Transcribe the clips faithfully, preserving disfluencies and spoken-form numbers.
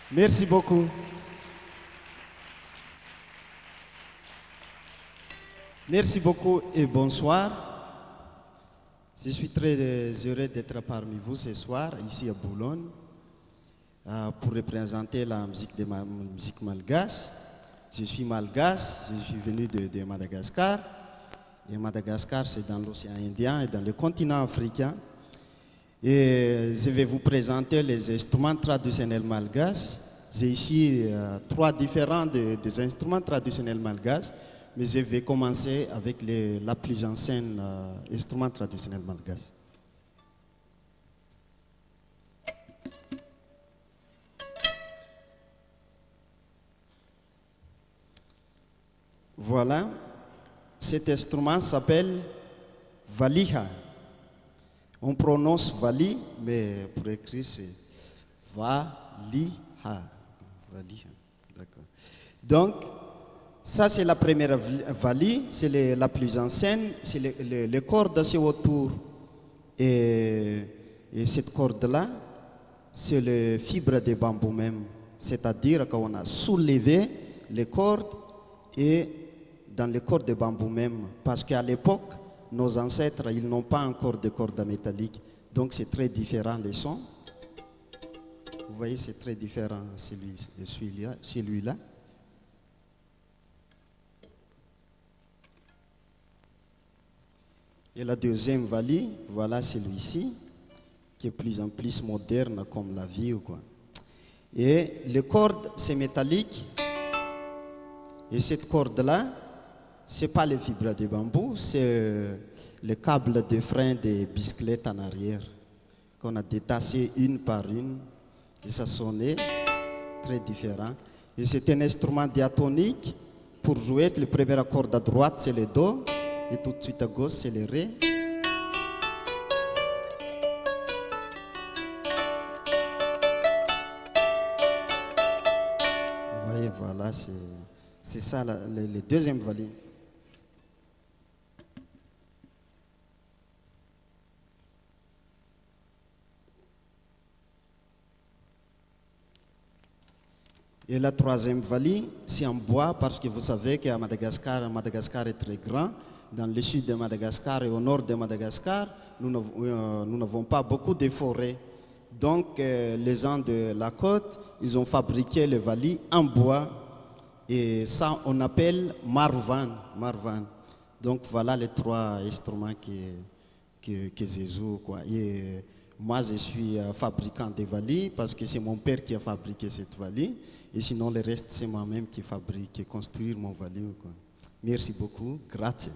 Merci beaucoup. Merci beaucoup et bonsoir. Je suis très heureux d'être parmi vous ce soir, ici à Boulogne, pour représenter la musique, de ma, musique malgache. Je suis malgache, je suis venu de, de Madagascar. Et Madagascar, c'est dans l'océan Indien et dans le continent africain. Et je vais vous présenter les instruments traditionnels malgaches. J'ai ici euh, trois différents de, des instruments traditionnels malgaches, mais je vais commencer avec les, la plus ancienne euh, instrument traditionnel malgache. Voilà, cet instrument s'appelle valiha. On prononce vali, mais pour écrire c'est valiha. Valiha. D'accord. Donc, ça c'est la première vali, c'est la plus ancienne, c'est le, le, le corde c'est autour. Et, et cette corde-là, c'est le fibre de bambou même. C'est-à-dire qu'on a soulevé les cordes et dans les cordes de bambou même. Parce qu'à l'époque, nos ancêtres, ils n'ont pas encore de cordes métalliques. Donc c'est très différent les sons. Vous voyez, c'est très différent celui-là. Celui-là. Et la deuxième vali, voilà celui-ci, qui est plus en plus moderne comme la vie ou quoi. Et les cordes, c'est métallique. Et cette corde-là, ce n'est pas les fibres de bambou, c'est le câble de frein des bicyclettes en arrière, qu'on a détaché une par une, et ça sonnait très différent. Et c'est un instrument diatonique. Pour jouer, le premier accord à droite, c'est le Do, et tout de suite à gauche, c'est le Ré. Vous voyez, voilà, c'est ça la, le, le deuxième vali. Et la troisième vali, c'est en bois parce que vous savez qu'à Madagascar, Madagascar est très grand. Dans le sud de Madagascar et au nord de Madagascar, nous n'avons pas beaucoup de forêts. Donc euh, les gens de la côte, ils ont fabriqué le vali en bois. Et ça, on appelle marvan. marvan. Donc voilà les trois instruments que, que, que je joue, quoi. Et moi, je suis fabricant de vali parce que c'est mon père qui a fabriqué cette vali. Et sinon, le reste, c'est moi-même qui fabrique, qui construit mon vali. Quoi. Merci beaucoup. Grazie.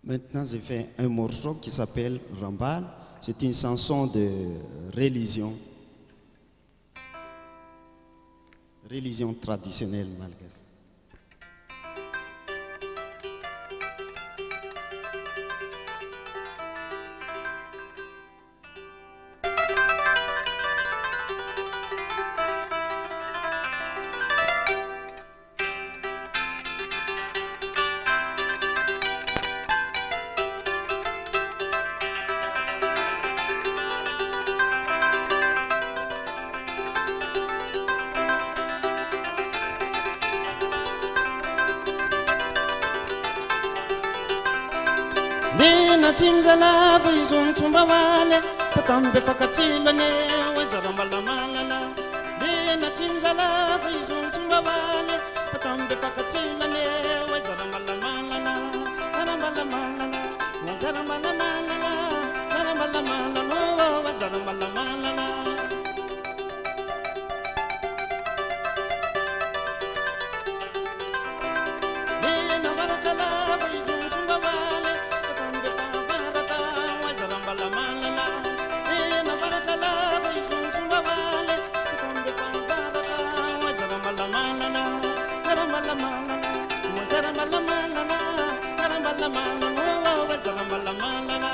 Maintenant, j'ai fait un morceau qui s'appelle Rambal. C'est une chanson de religion, religion traditionnelle malgache. Dina timzala vizun tumbawale patambe fakatilane wajarambala malala. Dina timzala vizun tumbawale patambe fakatilane wajarambala malala. Arambala malala wajarambala malala. Arambala malala wajarambala malala. Dina varatala vizun tumbawale patambe favarata wajarambala malala. Dina varatala vizun tumbawale patambe favarata wajarambala malala. Arambala malala wajarambala malala. Arambala malala wajarambala malala.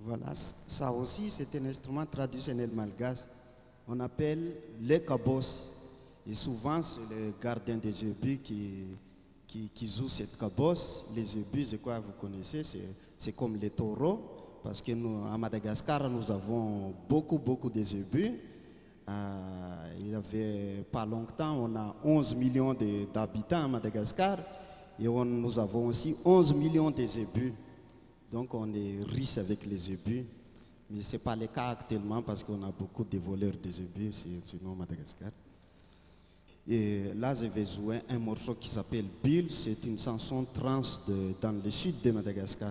Voilà, ça aussi c'est un instrument traditionnel malgache. On appelle le cabos. Et souvent c'est le gardien des ébus qui, qui, qui joue cette cabosse. Les ébus, je crois que vous connaissez, c'est comme les taureaux. Parce que nous, à Madagascar, nous avons beaucoup, beaucoup de ébus. Euh, il y avait pas longtemps, on a onze millions d'habitants à Madagascar. Et on, nous avons aussi onze millions de ébus. Donc on est riche avec les ébus. Mais ce n'est pas le cas actuellement parce qu'on a beaucoup de voleurs des ébus, sinon Madagascar. Et là, je vais jouer un morceau qui s'appelle Bill. C'est une chanson trans de, dans le sud de Madagascar.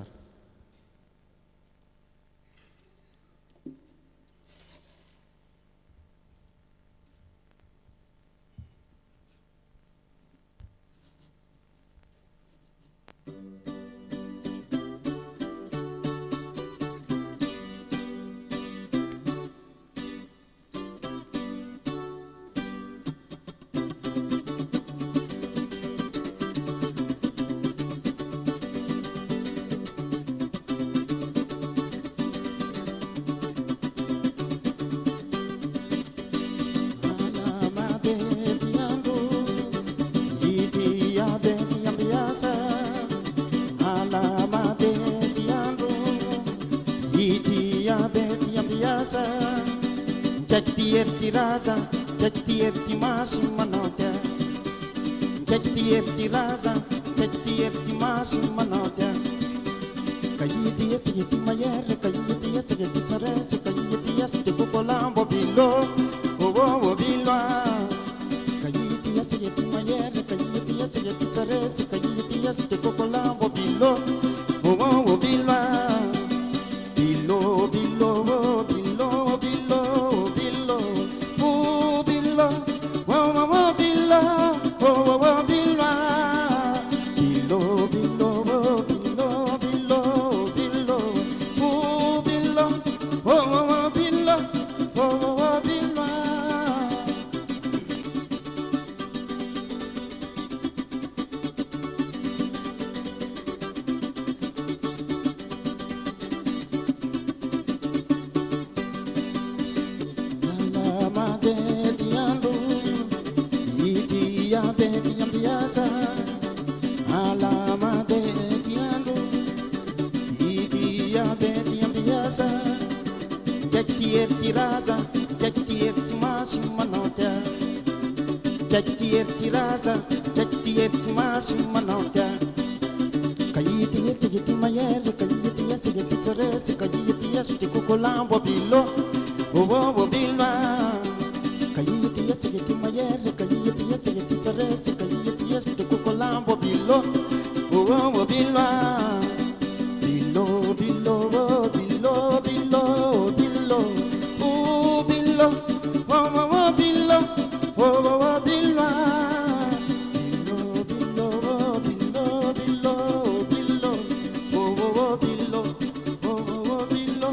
Raza, jektier ti masi manotia. Jektier ti raza, jektier ti masi manotia. Kayiti ya ti mayere, kayiti ya ti tsarese, kayiti ya ti kukolambo bilo, oh oh bilo. Kayiti ya ti mayere, kayiti ya ti tsarese, kayiti ya ti kukolambo bilo, oh oh bilo. Bilo bilo bilo bilo bilo. Kukolambo bilo, oh oh bilo. Kayiti ya tigeti mayere, kayiti ya tigeti tsarese, kayiti ya tigeti kukolambo bilo, oh oh bilo. Bilo bilo bilo bilo bilo, oh bilo, oh oh bilo, oh oh bilo. Bilo bilo bilo bilo bilo, oh oh bilo, oh oh bilo.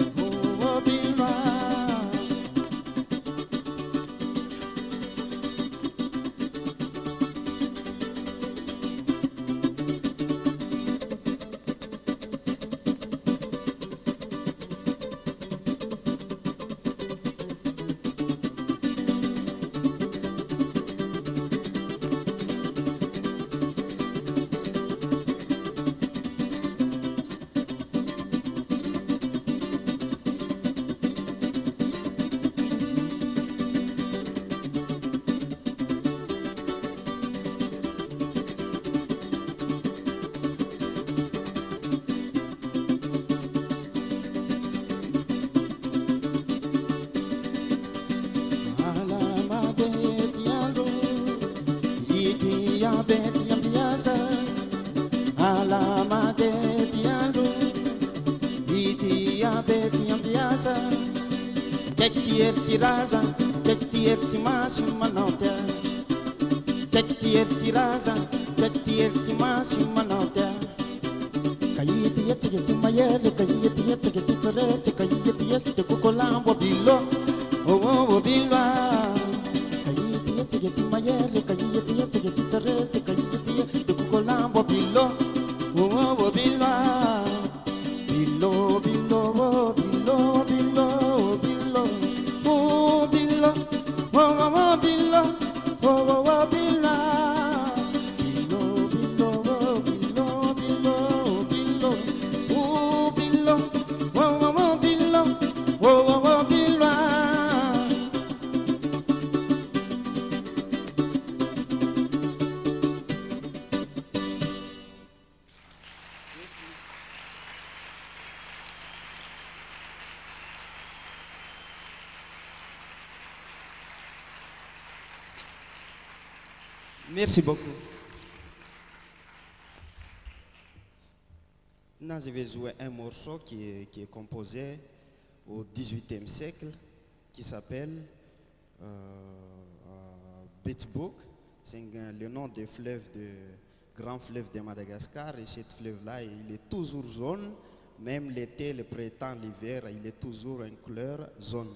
Jektier ti raza, jektier ti masi manotia. Jektier ti raza, jektier ti masi manotia. Kayiti ya tigeti mayere, kayiti ya tigeti tsarese, kayiti ya tigeti kukolambo bilo, oh oh bilo. Kayiti ya tigeti mayere, kayiti ya tigeti tsarese, kayiti ya tigeti kukolambo bilo, oh oh bilo. Bilo bilo. Merci beaucoup. Là, je vais jouer un morceau qui est, qui est composé au dix-huitième siècle, qui s'appelle euh, euh, Betbouk. C'est le nom des fleuves, de grand fleuve de Madagascar. Et ce fleuve-là, il est toujours jaune. Même l'été, le printemps, l'hiver, il est toujours en couleur jaune.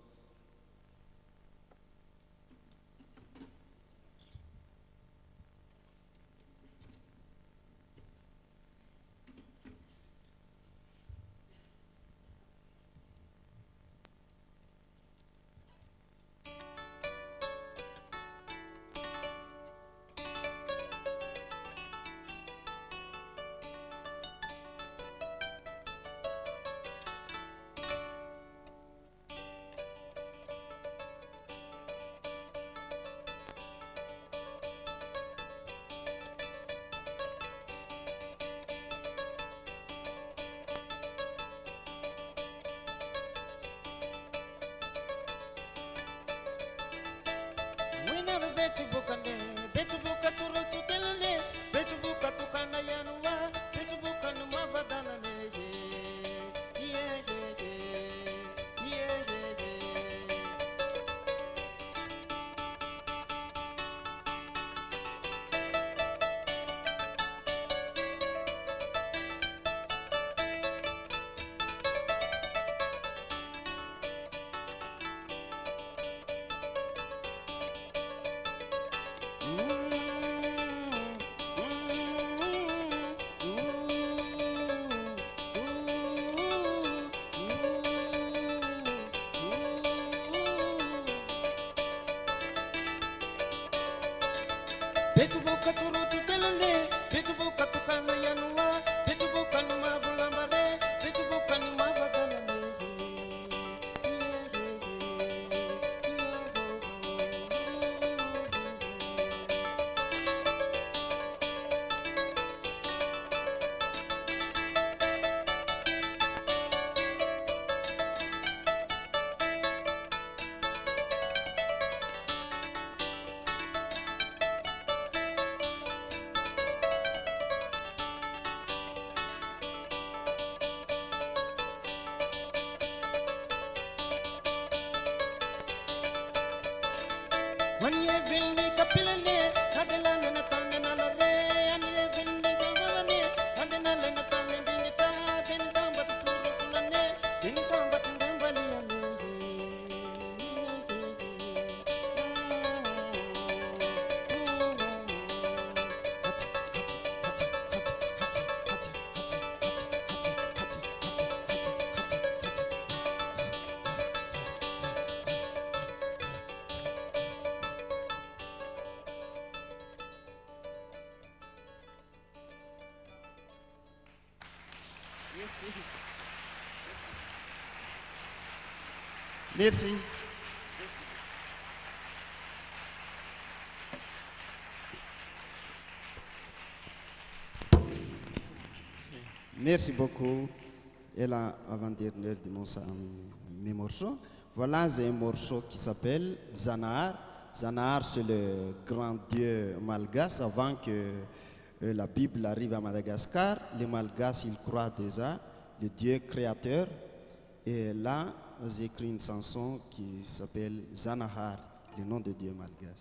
Merci. Merci beaucoup. Et là, avant-dernière de mon, mes morceaux. Voilà, c'est un morceau qui s'appelle Zanahar. Zanahar, c'est le grand dieu malgache. Avant que euh, la Bible arrive à Madagascar, les Malgaches, ils croient déjà le Dieu créateur. Et là, j'ai écrit une chanson qui s'appelle Zanahar, le nom de Dieu malgache.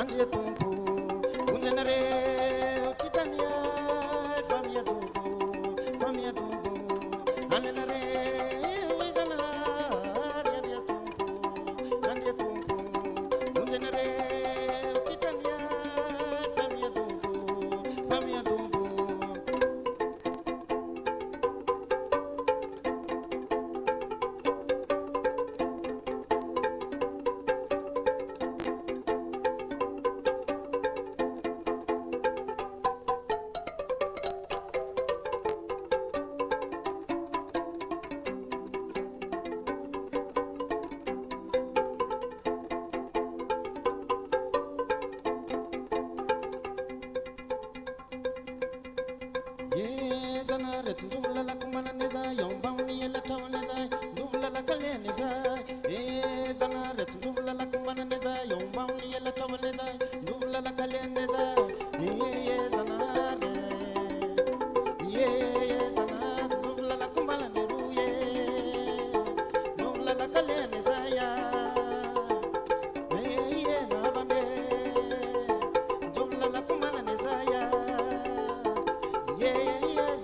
andie tompo unzenare kitania famia tompo famia tompo anenare wizana andie tompo andie tompo unzenare kitania famia tompo famia tompo. Nduvla la kumana neza yombani ela tawaneza nduvla la kale neza eh zanaret nduvla la kumana neza yombani ela tawaneza nduvla la kale neza eh zanare eh zanare nduvla la kumana neruye nduvla la kale neza ya eh navane nduvla la kumana neza ya eh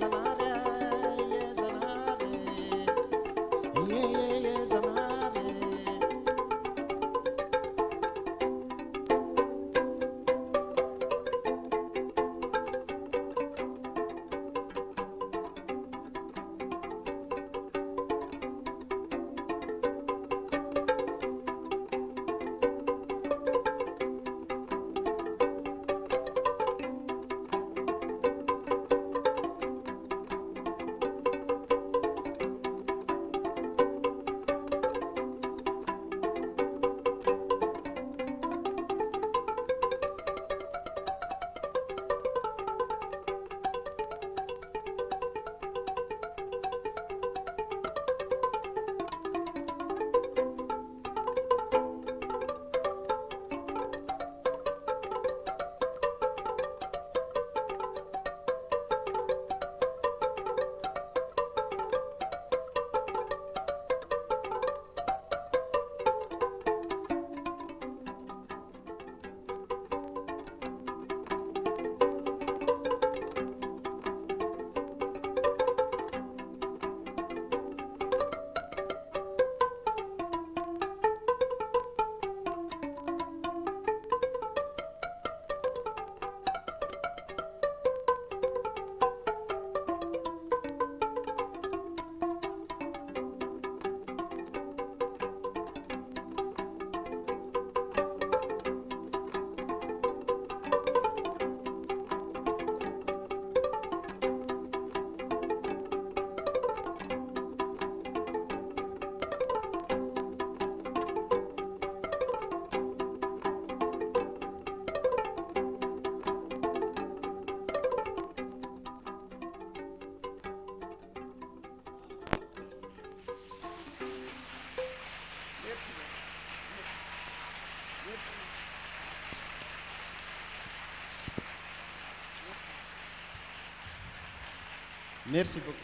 Merci beaucoup.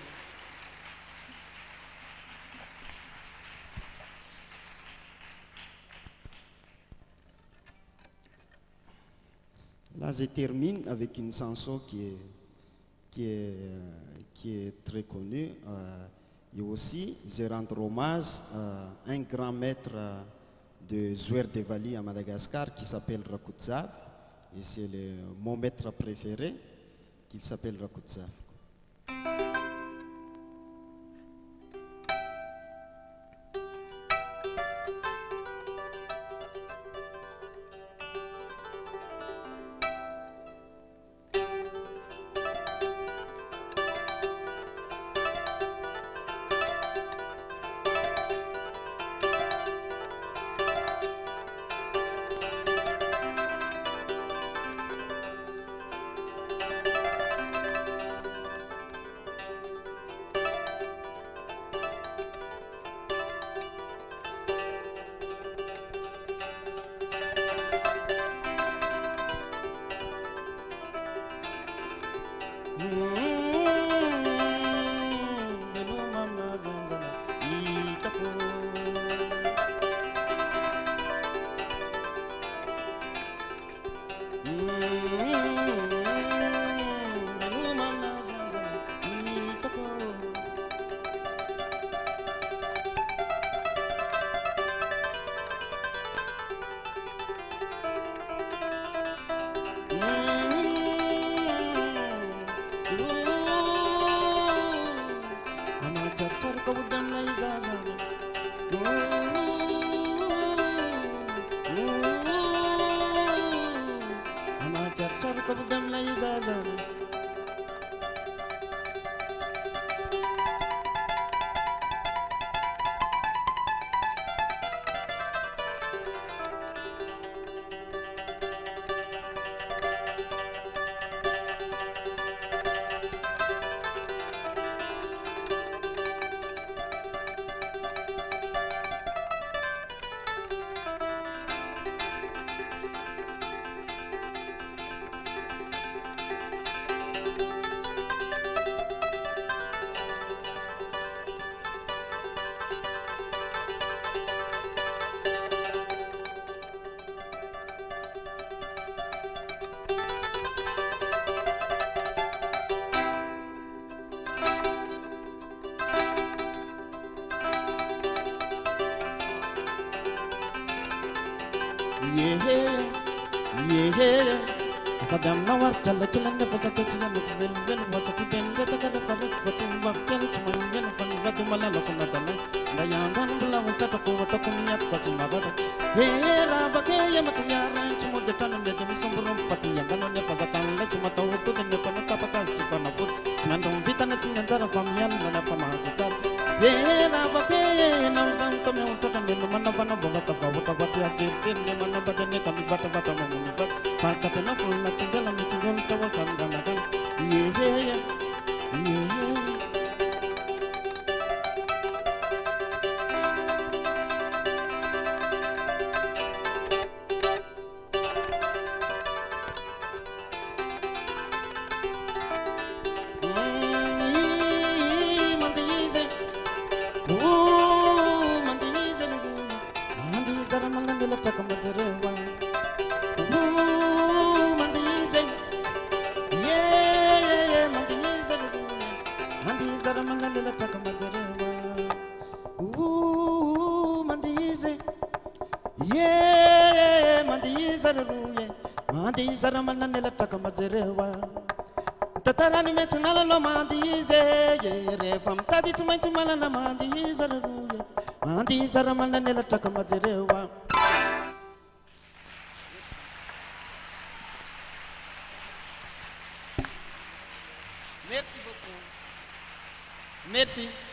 Là, je termine avec une chanson qui est, qui est, qui est très connue. Euh, et aussi, je rends hommage à un grand maître de joueur de Vali à Madagascar qui s'appelle Rakutsav. Et c'est le, mon maître préféré qui s'appelle Rakutsav. yeah. Fadam na war kala kala ne fasa ta ciya mu vel vel wasa ti ben da ta da fara fatu va kel ci man yen fan va tu mala la ko na dala da ya dan bula mu ta ko ta ko mi at ko ci ma da he ra va ke ya ma tu ya ran ci mo de tan de mi sombro fati ya gano ne fasa kan la ci ma ta to de ne ko na ta pa ka ci fa na fu ci man don vita na ci ngara familial na fa ma ta he ra va ke na ustan to me to ta me no man va na va ta fa ta va ti a fir fir ne man ba de ne ka mi va ta va ta mo mi va pa ka ta na fu la ci gala mi ci gon ta wa kan da na kan yeah yeah yeah. Tatarani metunala lo mandize re fam tadi tumai tumala na mandize ruye mandize ramana nela takamazerewa. Merci beaucoup. Merci.